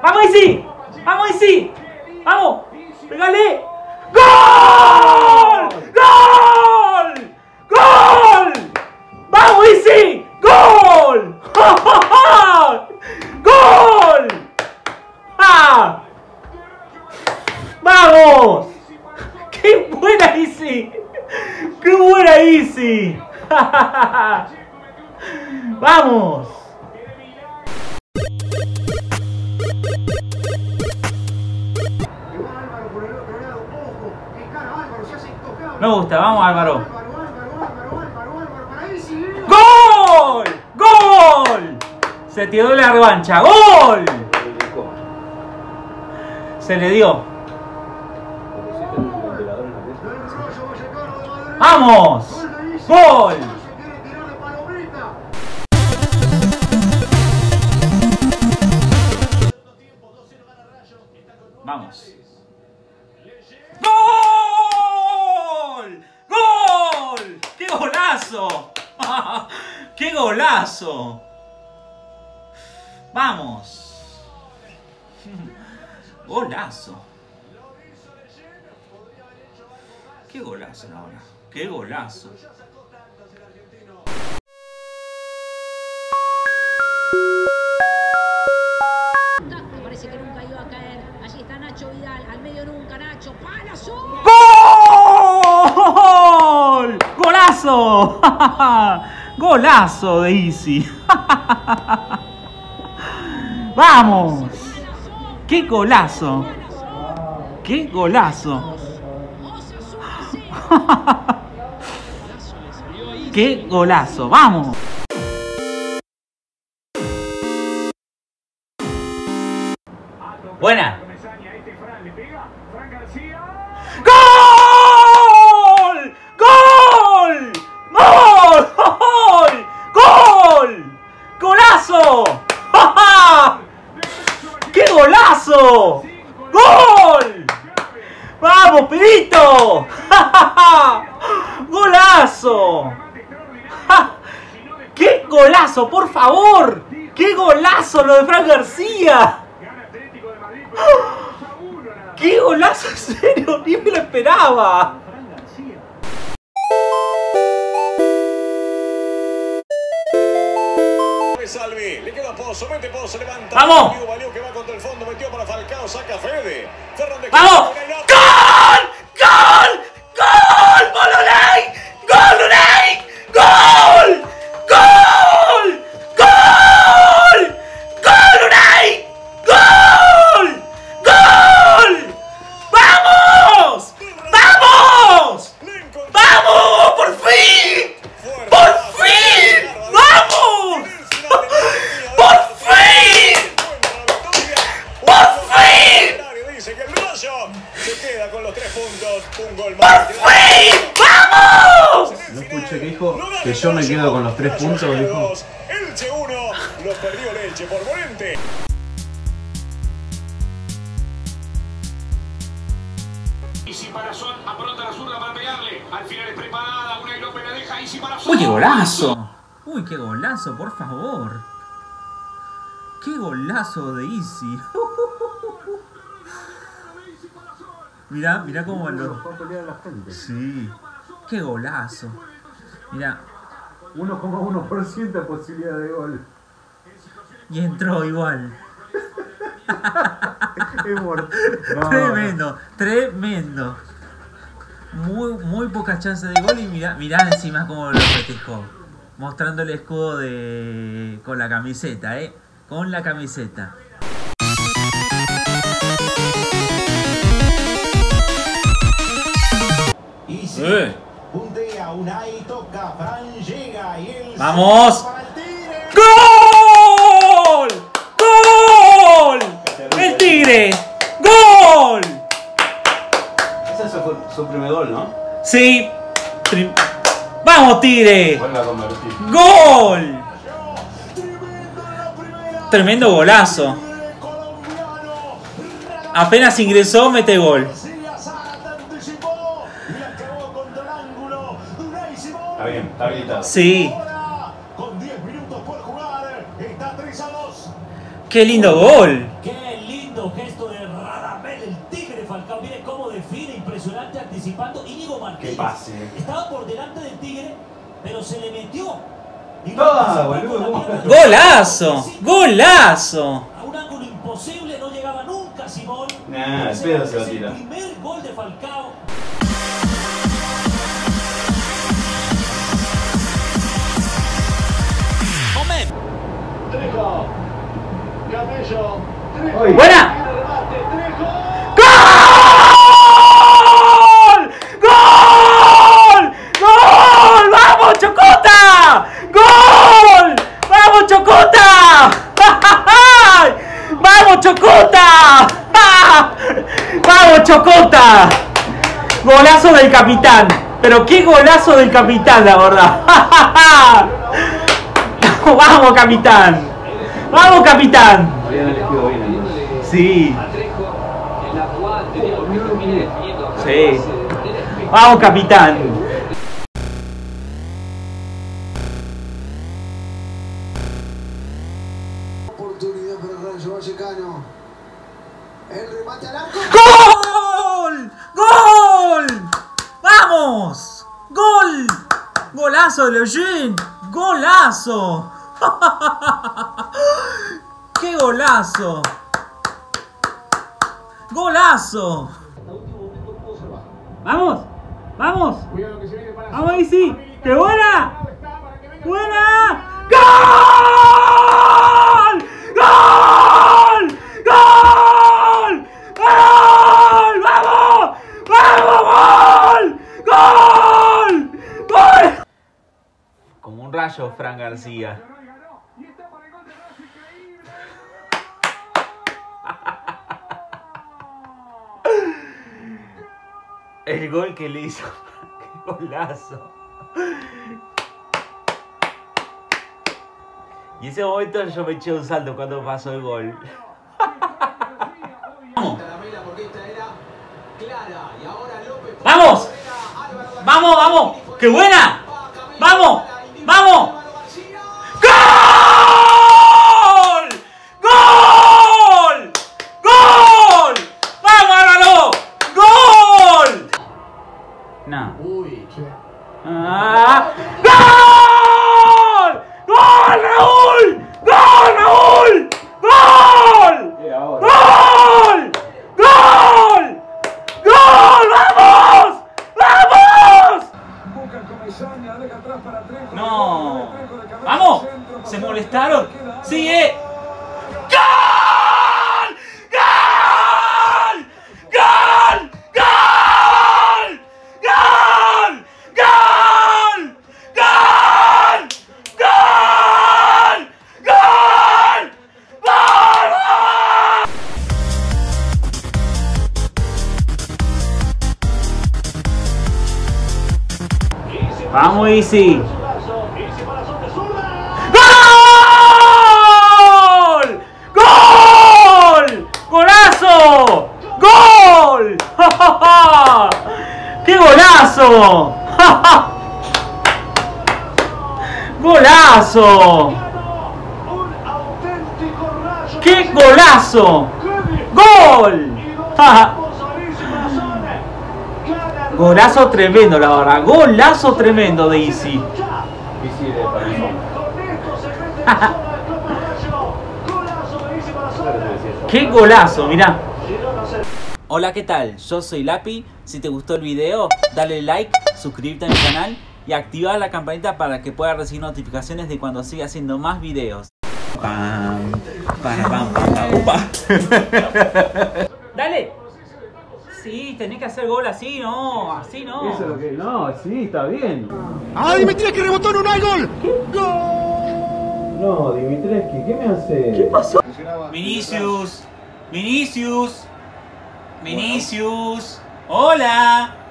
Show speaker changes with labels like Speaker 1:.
Speaker 1: ¡Vamos, Isi! ¡Vamos, Isi! ¡Vamos! ¡Pégale! ¡Gol! ¡Gol! ¡Gol! ¡Vamos, Isi! ¡Gol! ¡Gol! ¡Ah! ¡Vamos! ¡Qué buena Isi! ¡Qué buena Isi! ¡Vamos! Me gusta, vamos Álvaro. ¡Gol! ¡Gol! Se tiró la revancha. ¡Gol! Se le dio. ¡Vamos! ¡Gol! Vamos. ¡Gol! ¡Gol! ¡Qué golazo! ¡Qué golazo! Vamos. Golazo. Qué golazo ahora. Qué golazo.
Speaker 2: Parece que nunca iba a caer. Allí está Nacho Vidal. Al medio nunca, Nacho. ¡Palazo!
Speaker 1: ¡Gol! ¡Golazo! ¡Golazo de Isi! ¡Vamos! ¡Qué golazo! ¡Qué golazo! ¡Qué golazo! ¡Vamos! Buena. ¡Gol! ¡Gol! ¡Gol! ¡Gol! ¡Gol! ¡Golazo! ¡Qué golazo! ¡Gol! ¡Vamos, Pedito! ¡Golazo! ¡Qué golazo, por favor! ¡Qué golazo lo de Fran García! ¡Qué golazo, en serio! ¡Ni me lo esperaba!
Speaker 3: Salvi, le queda Pozo, mete Pozo, levanta.
Speaker 1: ¡Vamos!
Speaker 3: Valió que va contra el fondo, metió para Falcao, saca Fede. Fernández.
Speaker 1: ¡Vamos! ¡Gol! ¡Gol! ¡Gol! ¡Bololey! ¡Gol, Loley! ¡Gol! ¡Gol! ¡Gol! ¡Gol, Loley! ¡Gol! ¡Gol! ¡Vamos! ¡Vamos! ¡Vamos! ¡Por fin! ¡Por fin! ¡Vamos! ¡Por fin! ¡Por fin!
Speaker 3: Dice que el Rayo se queda con los 3 puntos. Un gol
Speaker 1: ¡Por
Speaker 3: más.
Speaker 1: fin! ¡Vamos!
Speaker 4: No escuché que dijo que yo me quedo con los 3 puntos, dijo.
Speaker 3: Elche 1, lo perdió el Elche por Morente.
Speaker 5: Isi Palazón apronta la zurda para pegarle. Al final es preparada. Una López la deja. Isi Palazón.
Speaker 1: ¡Uy, qué golazo! ¡Uy, qué golazo, por favor! ¡Qué golazo de Isi! Mirá, mirá cómo lo... Sí, qué golazo. Mirá.
Speaker 4: 1,1% de posibilidad de gol.
Speaker 1: Y entró igual.
Speaker 4: Es mortal.
Speaker 1: Tremendo, tremendo. Muy poca chance de gol y mirá, mirá encima cómo lo festejó. Mostrando el escudo de... con la camiseta, con la camiseta.
Speaker 6: Puntea, Unai toca, Fran llega y él...
Speaker 1: ¡Vamos! ¡Gol! ¡Gol! ¡El Tigre! ¡Gol!
Speaker 4: Ese fue su primer gol, ¿no?
Speaker 1: Sí. ¡Vamos, Tigre!
Speaker 4: Vuelve a convertir.
Speaker 1: ¡Gol! Tremendo golazo. Apenas ingresó, mete gol.
Speaker 4: Está bien, está habilitado.
Speaker 1: Sí.
Speaker 6: Con 10 minutos por jugar, está 3-2.
Speaker 1: ¡Qué lindo gol!
Speaker 6: ¡Qué lindo! Estaba por delante del Tigre, pero se le metió. Y
Speaker 4: ¡Ah, boludo!
Speaker 1: ¡Golazo! ¡Golazo!
Speaker 6: a un ángulo imposible, no llegaba nunca Simón.
Speaker 4: Nah,
Speaker 6: Ese
Speaker 4: pedo se va a
Speaker 6: es el
Speaker 4: tirar.
Speaker 6: primer gol de Falcao.
Speaker 3: Trejo. Camello.
Speaker 4: Oye.
Speaker 1: ¡Buena!
Speaker 3: Trejo.
Speaker 1: ¡Gol! ¡Gol! ¡Gol! ¡Vamos, Chocota! ¡Gol! ¡Vamos, Chocota! ¡Vamos, Chocota! ¡Vamos, Chocota! Golazo del capitán. Pero qué golazo del capitán, la verdad. ¡Vamos, capitán! ¡Vamos, capitán!
Speaker 4: Habían elegido bien entonces.
Speaker 1: Sí. Sí. Vamos, capitán.
Speaker 7: Oportunidad para el Rayo Vallecano. El remate al arco.
Speaker 1: ¡Gol! ¡Gol! ¡Vamos! ¡Gol! ¡Golazo de Lejeune! ¡Golazo! ¡Qué golazo! ¡Golazo! ¡Vamos! ¡Vamos! ¡Vamos ahí sí! ¡Qué buena! ¡Buena! ¡Gol! ¡Gol! ¡Gol! ¡Gol! ¡Vamos! ¡Vamos! ¡Gol! ¡Gol! ¡Gol! Como un rayo, Fran García. El gol que le hizo. ¡Qué golazo! Y ese momento yo me eché un salto cuando pasó el gol. ¡Vamos! ¡Vamos, vamos! ¡Qué buena! ¡Vamos! ¡Vamos! ¡Gol! ¡Gol! ¡Gol! ¡Vamos, Álvaro! ¡Gol! No. ¡Ah! ¡Gol! ¡Gol, Raúl! ¡Gol, Raúl! ¡Gol! ¡Gol! ¡Gol! ¡Gol! ¡Vamos! ¡Vamos! No. ¡Vamos! ¿Se molestaron? ¡Sigue! ¡Gol! ¡Gol! ¡Gol! ¡Gol! ¡Gol! ¡Gol! ¡Gol! ¡Gol! ¡Gol! ¡Gol! Vamos, Easy. ¡Gol! ¡Gol! ¡Golazo! ¡Gol! ¡Ja, ja, ja! ¡Qué golazo! ¡Ja, ja! ¡Golazo! ¡Qué golazo! ¡Gol! ¡Ja, ja! Golazo tremendo, la verdad. Golazo tremendo de Easy.
Speaker 4: Easy de París.
Speaker 1: ¡Qué golazo! Mirá. Hola, ¿qué tal? Yo soy Lapi. Si te gustó el video, dale like, suscríbete a mi canal y activa la campanita para que puedas recibir notificaciones de cuando siga haciendo más videos. Pam, pam, pam, pam, pam. ¡Upa! ¡Dale! Sí, tenés que hacer gol así, no, así no.
Speaker 4: Eso es lo que. No, sí, está bien.
Speaker 7: ¡Ah, Dimitrescu que rebotó en un gol!
Speaker 4: No, Dimitrescu, ¿qué me hace?
Speaker 1: ¿Qué pasó? Vinicius, Vinicius, Vinicius. Hola.